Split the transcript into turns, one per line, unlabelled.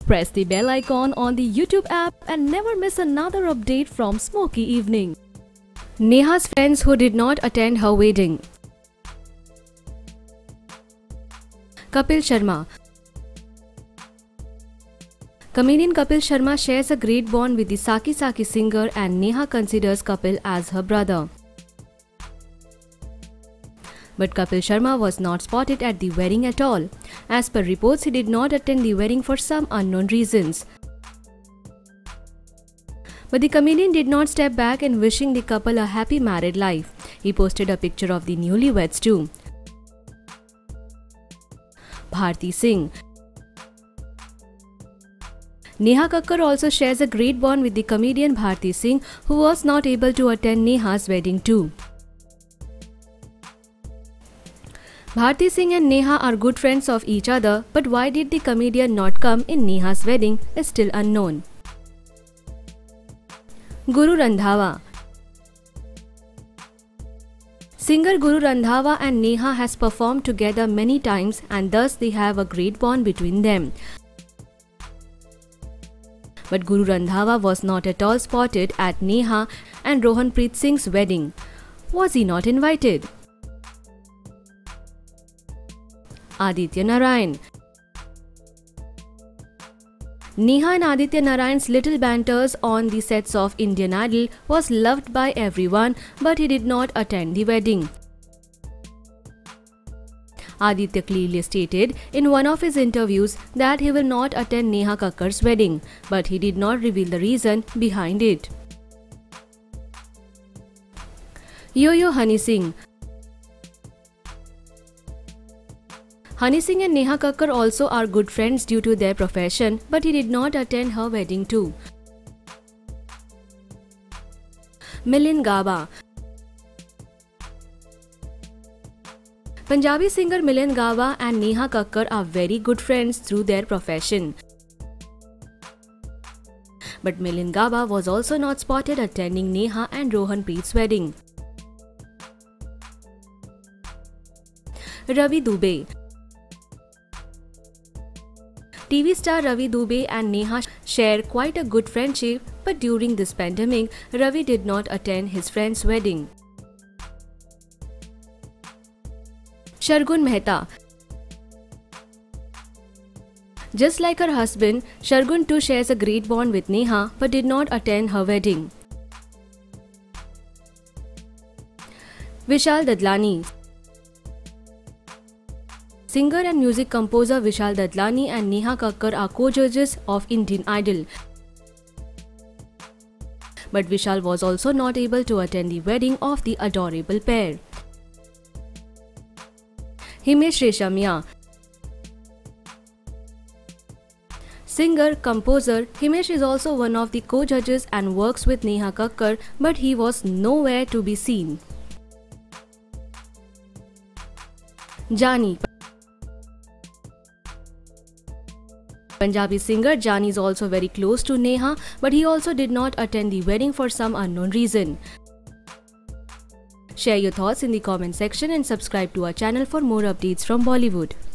Press the bell icon on the YouTube app and never miss another update from Smoky Evening. Neha's friends who did not attend her wedding. Kapil Sharma. Comedian Kapil Sharma shares a great bond with the Saki Saki singer, and Neha considers Kapil as her brother. But Kapil Sharma was not spotted at the wedding at all. As per reports, he did not attend the wedding for some unknown reasons. But the comedian did not step back in wishing the couple a happy married life. He posted a picture of the newlyweds too. Bharti Singh. Neha Kakkar also shares a great bond with the comedian Bharti Singh, who was not able to attend Neha's wedding too. Bharti Singh and Neha are good friends of each other, but why did the comedian not come in Neha's wedding is still unknown. Guru Randhawa. Singer Guru Randhawa and Neha has performed together many times, and thus they have a great bond between them. But Guru Randhawa was not at all spotted at Neha and Rohanpreet Singh's wedding. Was he not invited? Aditya Narayan. Neha and Aditya Narayan's little banters on the sets of Indian Idol was loved by everyone, but he did not attend the wedding. Aditya clearly stated in one of his interviews that he will not attend Neha Kakkar's wedding, but he did not reveal the reason behind it. Yo-Yo Honey Singh. Honey Singh and Neha Kakkar also are good friends due to their profession, but he did not attend her wedding too. Milind Gauba. Punjabi singer Milind Gauba and Neha Kakkar are very good friends through their profession. But Milind Gauba was also not spotted attending Neha and Rohanpreet's wedding. Ravi Dubey. TV star Ravi Dubey and Neha share quite a good friendship, but during this pandemic, Ravi did not attend his friend's wedding. Shargun Mehta. Just like her husband, Shargun too shares a great bond with Neha but did not attend her wedding. Vishal Dadlani. Singer and music composer Vishal Dadlani and Neha Kakkar are co-judges of Indian Idol. But Vishal was also not able to attend the wedding of the adorable pair. Himesh Reshammiya. Singer, composer, Himesh is also one of the co-judges and works with Neha Kakkar, but he was nowhere to be seen. Jani. Punjabi singer Jani is also very close to Neha, but he also did not attend the wedding for some unknown reason. Share your thoughts in the comment section and subscribe to our channel for more updates from Bollywood.